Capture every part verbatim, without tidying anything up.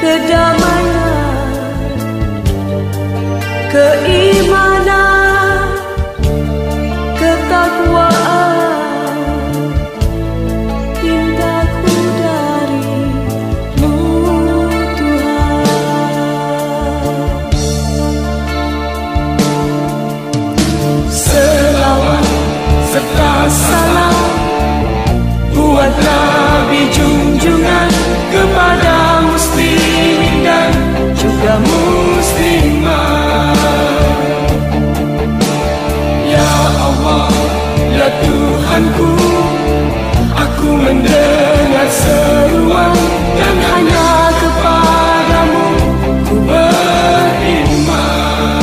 kedamaian, keimanan, ketakwaan, cintaku darimu Tuhan. Selawat serta salam buat Nabi junjungan kepada muslimin dan juga muslimah. Ya Allah, ya Tuhanku, aku mendengar seruan dan hanya kepadamu ku beriman.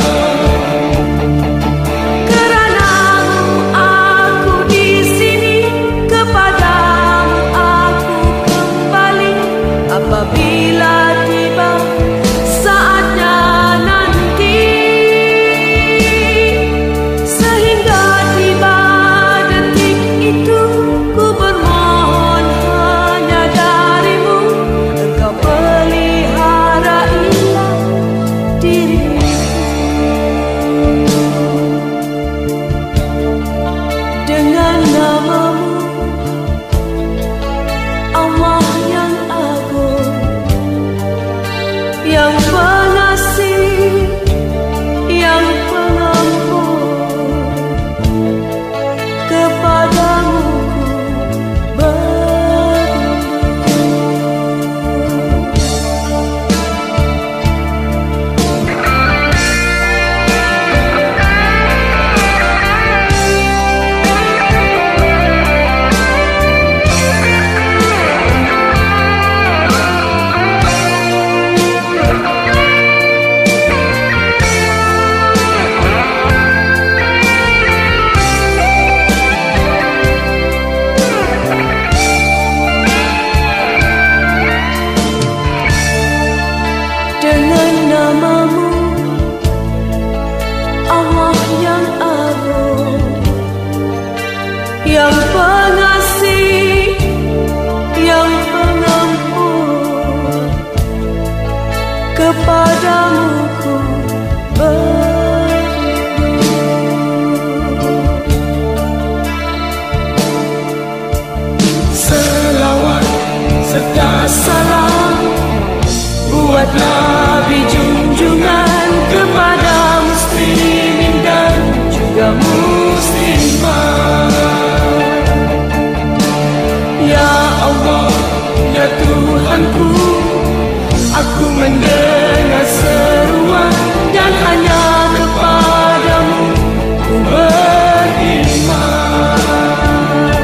Kerana-Mu aku di sini, kepadamu aku kembali apabila tiba saatnya nanti, sehingga tiba detik itu ku bermohon hanya darimu, Engkau pelihara-ilah diriku. Dengan nama-Mu Allah yang agung, yang pengasih, yang pengampun, kepadamu ku berlindung. Dengan nama-Mu Allah yang agung, yang pengasih, yang pengampun, kepadamu ku berlindung. Selawat serta salam buat Nabi junjungan kepada muslimin dan juga muslimah. Ya Allah, ya Tuhanku, aku mendengar seruan dan hanya kepadamu ku beriman.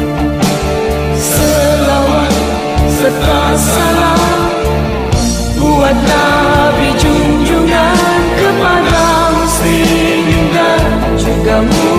Selawat serta salam buat Nabi junjungan kepada muslimin dan juga muslimah.